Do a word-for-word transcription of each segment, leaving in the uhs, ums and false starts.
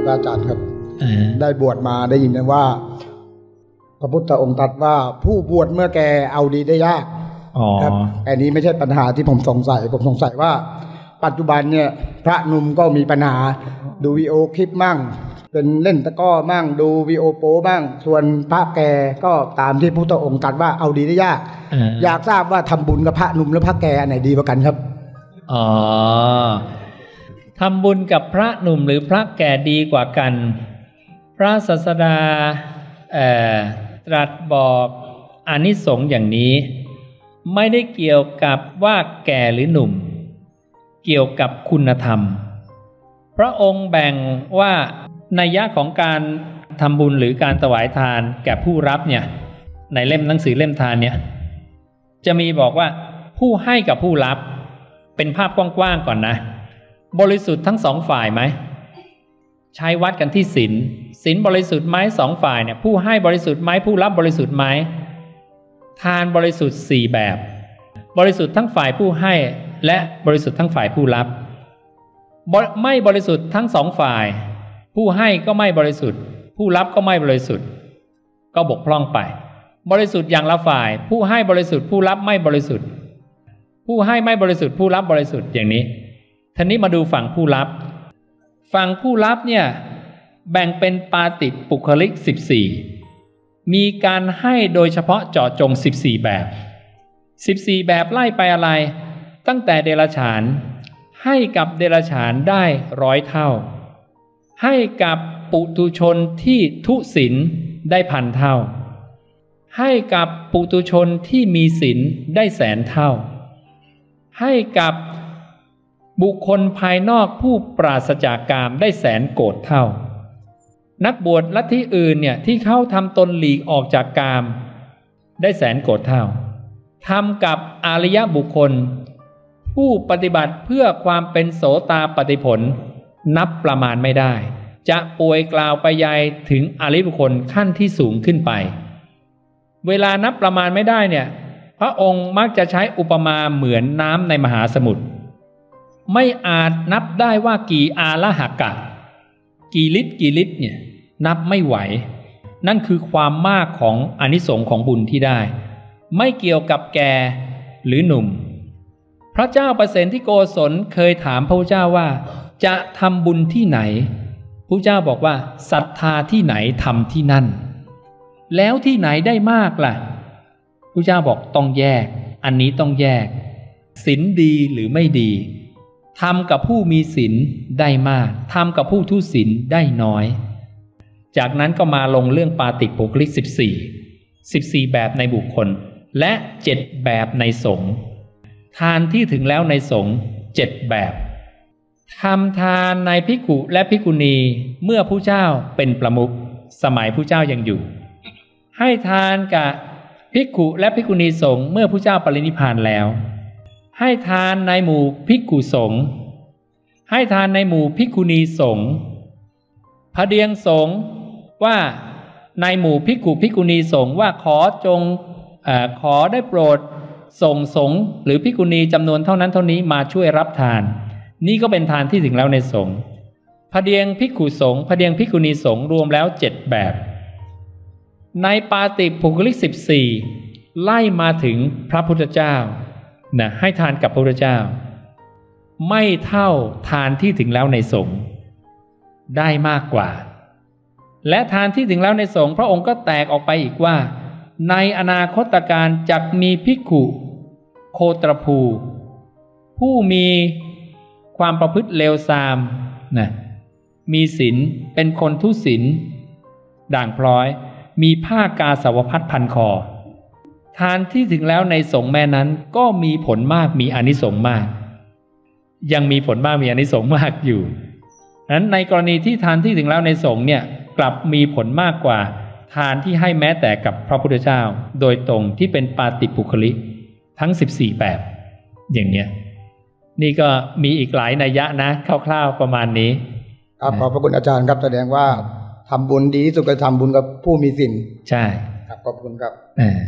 ระอาจารย์ครับได้บวชมาได้ยินว่าพระพุทธองค์ตรัสว่าผู้บวชเมื่อแก่เอาดีได้ยากครับอันนี้ไม่ใช่ปัญหาที่ผมสงสัยผมสงสัยว่าปัจจุบันเนี่ยพระหนุ่มก็มีปัญหาดูวีโอคลิปมั่งเป็นเล่นตะก้อมั่งดูวีโอโป้บ้างส่วนพระแก่ก็ตามที่พระพุทธองค์ตรัสว่าเอาดีได้ยากอยากทราบว่าทำบุญกับพระหนุ่มหรือพระแก่อันไหนดีกว่ากันครับอ๋อทำบุญกับพระหนุ่มหรือพระแก่ดีกว่ากันพระศาสดาตรัสบอกอานิสงส์อย่างนี้ไม่ได้เกี่ยวกับว่าแก่หรือหนุ่มเกี่ยวกับคุณธรรมพระองค์แบ่งว่านัยยะของการทำบุญหรือการถวายทานแก่ผู้รับเนี่ยในเล่มหนังสือเล่มทานเนี่ยจะมีบอกว่าผู้ให้กับผู้รับเป็นภาพกว้างๆก่อนนะบริสุทธิ์ทั้งสองฝ่ายไหมใช้วัดกันที่ศีลศีลบริสุทธิ์ไหมสองฝ่ายเนี่ยผู้ให้บริสุทธิ์ไหมผู้รับบริสุทธิ์ไหมทานบริสุทธิ์สี่แบบบริสุทธิ์ทั้งฝ่ายผู้ให้และบริสุทธิ์ทั้งฝ่ายผู้รับไม่บริสุทธิ์ทั้งสองฝ่ายผู้ให้ก็ไม่บริสุทธิ์ผู้รับก็ไม่บริสุทธิ์ก็บกพร่องไปบริสุทธิ์อย่างละฝ่ายผู้ให้บริสุทธิ์ผู้รับไม่บริสุทธิ์ผู้ให้ไม่บริสุทธิ์ผู้รับบริสุทธิ์อย่างนี้ทีนี้มาดูฝั่งผู้รับฝั่งผู้รับเนี่ยแบ่งเป็นปาติปุคลิกสิบสี่มีการให้โดยเฉพาะเจาะจงสิบสี่แบบสิบสี่แบบไล่ไปอะไรตั้งแต่เดรัจฉานให้กับเดรัจฉานได้ร้อยเท่าให้กับปุถุชนที่ทุศีลได้พันเท่าให้กับปุถุชนที่มีศีลได้แสนเท่าให้กับบุคคลภายนอกผู้ปราศจากกามได้แสนโกฏเท่านักบวชลัทธิอื่นเนี่ยที่เขาทำตนหลีกออกจากกามได้แสนโกฏเท่าทำกับอริยบุคคลผู้ปฏิบัติเพื่อความเป็นโสตาปัตติผลนับประมาณไม่ได้จะป่วยกล่าวไปยายถึงอริยบุคคลขั้นที่สูงขึ้นไปเวลานับประมาณไม่ได้เนี่ยพระองค์มักจะใช้อุปมาเหมือนน้ำในมหาสมุทรไม่อาจนับได้ว่ากี่อาละหกะกี่ลิตรกี่ลิตรเนี่ยนับไม่ไหวนั่นคือความมากของอานิสงส์ของบุญที่ได้ไม่เกี่ยวกับแก่หรือหนุ่มพระเจ้าประเสนที่โกศลเคยถามพระพุทธเจ้าว่าจะทำบุญที่ไหนพระเจ้าบอกว่าศรัทธาที่ไหนทำที่นั่นแล้วที่ไหนได้มากล่ะพระเจ้าบอกต้องแยกอันนี้ต้องแยกศีลดีหรือไม่ดีทำกับผู้มีศีลได้มากทำกับผู้ทุศีลได้น้อยจากนั้นก็มาลงเรื่องปาติปุคลิกสิบสี่ สิบสี่แบบในบุคคลและเจ็ดแบบในสงฆ์ทานที่ถึงแล้วในสงฆ์เจ็ดแบบทำทานในภิกขุและภิกขุณีเมื่อผู้เจ้าเป็นประมุขสมัยผู้เจ้ายังอยู่ให้ทานกับภิกขุและภิกขุณีสงฆ์เมื่อผู้เจ้าปรินิพพานแล้วให้ทานในหมู่ภิกขุสงฆ์ให้ทานในหมู่ภิกขุณีสงฆ์พระเดียงสงฆ์ว่าในหมู่ภิกขุภิกขุณีสงฆ์ว่าขอจงเอ่อขอได้โปรดส่งสงฆ์หรือภิกขุณีจำนวนเท่านั้นเท่านี้มาช่วยรับทานนี่ก็เป็นทานที่ถึงแล้วในสงฆ์พระเดียงภิกขุสงฆ์พระเดียงภิกขุณีสงฆ์รวมแล้วเจ็ดแบบในปาติปุคลิกสิบสี่ไล่มาถึงพระพุทธเจ้านะให้ทานกับพระพุทธเจ้าไม่เท่าทานที่ถึงแล้วในสงฆ์ได้มากกว่าและทานที่ถึงแล้วในสงฆ์พระองค์ก็แตกออกไปอีกว่าในอนาคตการจักมีภิกขุโคตรภูผู้มีความประพฤติเลวทรามนะมีศีลเป็นคนทุศีลด่างพร้อยมีผ้ากาสาวพัดพันคอทานที่ถึงแล้วในสงฆ์แม่นั้นก็มีผลมากมีอานิสงส์มากยังมีผลมากมีอานิสงส์มากอยู่นั้นในกรณีที่ทานที่ถึงแล้วในสงฆ์เนี่ยกลับมีผลมากกว่าทานที่ให้แม้แต่กับพระพุทธเจ้าโดยตรงที่เป็นปาติปุคลิกทั้งสิบสี่แบบอย่างเนี้ยนี่ก็มีอีกหลายนัยยะนะคร่าวๆประมาณนี้ครับขอบพระคุณอาจารย์ครับแสดงว่าทำบุญดีที่สุดก็ทำบุญกับผู้มีศีลใช่ครับขอบคุณครับ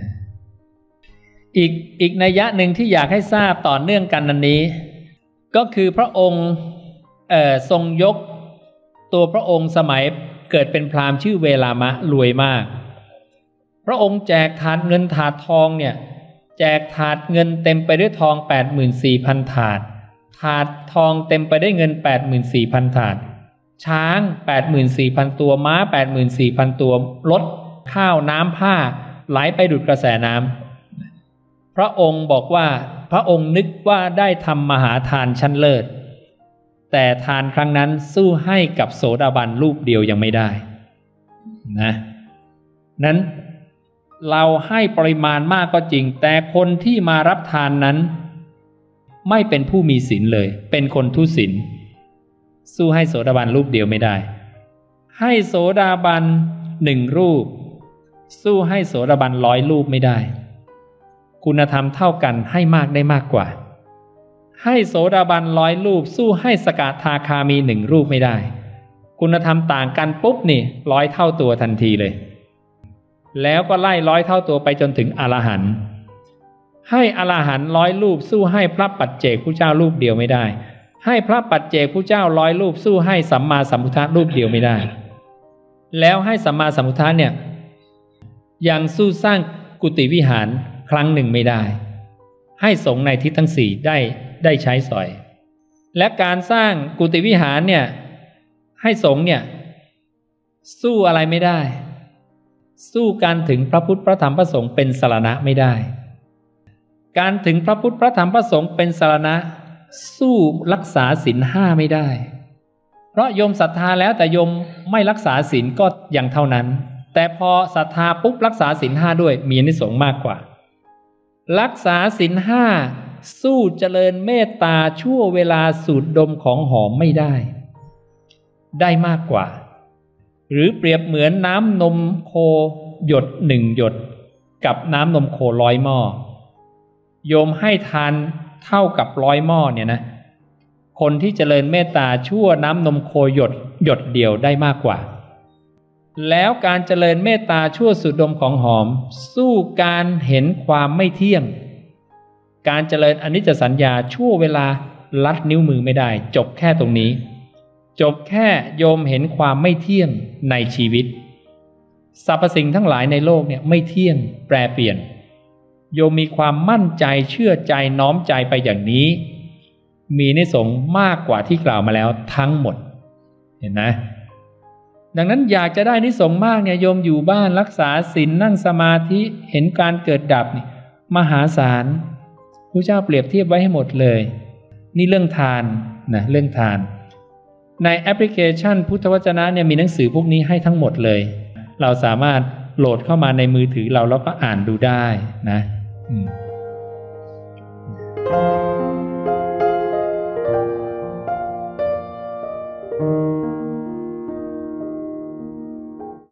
อีกอีกนัยยะหนึ่งที่อยากให้ทราบต่อเนื่องกันอันนี้ก็คือพระองค์เอ่อทรงยกตัวพระองค์สมัยเกิดเป็นพราหมณ์ชื่อเวลามะรวยมากพระองค์แจกถาดเงินถาดทองเนี่ยแจกถาดเงินเต็มไปด้วยทอง แปดหมื่นสี่พัน ถาดถาดทองเต็มไปด้วยเงิน แปดหมื่นสี่พัน ถาดช้าง แปดหมื่นสี่พัน ตัวม้า แปดหมื่นสี่พัน ตัวรถข้าวน้ำผ้าไหลไปดุจกระแสน้ำพระองค์บอกว่าพระองค์นึกว่าได้ทำมหาทานชั้นเลิศแต่ทานครั้งนั้นสู้ให้กับโสดาบันรูปเดียวยังไม่ได้นะนั้นเราให้ปริมาณมากก็จริงแต่คนที่มารับทานนั้นไม่เป็นผู้มีศีลเลยเป็นคนทุศีลสู้ให้โสดาบันรูปเดียวไม่ได้ให้โสดาบันหนึ่งรูปสู้ให้โสดาบันร้อยรูปไม่ได้คุณธรรมเท่ากันให้มากได้มากกว่าให้โสดาบันร้อยรูปสู้ให้สกทาคามีหนึ่งรูปไม่ได้คุณธรรมต่างกันปุ๊บนี่ร้อยเท่าตัวทันทีเลยแล้วก็ไล่ร้อยเท่าตัวไปจนถึงอรหันต์ให้อรหันต์ร้อยรูปสู้ให้พระปัจเจกพุทธเจ้ารูปเดียวไม่ได้ให้พระปัจเจกพุทธเจ้าร้อยรูปสู้ให้สัมมาสัมพุทธะรูปเดียวไม่ได้แล้วให้สัมมาสัมพุทธะเนี่ยยังสู้สร้างกุฏิวิหารครั้งหนึ่งไม่ได้ให้สงฆ์ในทิศทั้งสี่ได้ได้ใช้สอยและการสร้างกุฏิวิหารเนี่ยให้สงฆ์เนี่ยสู้อะไรไม่ได้สู้การถึงพระพุทธพระธรรมพระสงฆ์เป็นสรณะไม่ได้การถึงพระพุทธพระธรรมพระสงฆ์เป็นสรณะสู้รักษาศีลห้าไม่ได้เพราะโยมศรัทธาแล้วแต่โยมไม่รักษาศีลก็ยังเท่านั้นแต่พอศรัทธาปุ๊บรักษาศีลห้าด้วยมีอานิสงส์มากกว่ารักษาศีลห้าสู้เจริญเมตตาชั่วเวลาสูดดมของหอมไม่ได้ได้มากกว่าหรือเปรียบเหมือนน้ำนมโคหยดหนึ่งหยดกับน้ำนมโคร้อยหม้อโยมให้ทานเท่ากับร้อยหม้อเนี่ยนะคนที่เจริญเมตตาชั่วน้ำนมโคหยดหยดเดียวได้มากกว่าแล้วการเจริญเมตตาชั่วสูดดมของหอมสู้การเห็นความไม่เที่ยงการเจริญอนิจจสัญญาชั่วเวลาลัดนิ้วมือไม่ได้จบแค่ตรงนี้จบแค่โยมเห็นความไม่เที่ยงในชีวิตสรรพสิ่งทั้งหลายในโลกเนี่ยไม่เที่ยงแปรเปลี่ยนโยมมีความมั่นใจเชื่อใจน้อมใจไปอย่างนี้มีอานิสงส์มากกว่าที่กล่าวมาแล้วทั้งหมดเห็นไหมดังนั้นอยากจะได้อานิสงส์มากเนี่ยโยมอยู่บ้านรักษาศีลนั่งสมาธิเห็นการเกิดดับนี่มหาศาลพระเจ้าเปรียบเทียบไว้ให้หมดเลยนี่เรื่องทานนะเรื่องทานในแอปพลิเคชันพุทธวจนะเนี่ยมีหนังสือพวกนี้ให้ทั้งหมดเลยเราสามารถโหลดเข้ามาในมือถือเราแล้วก็อ่านดูได้นะอืม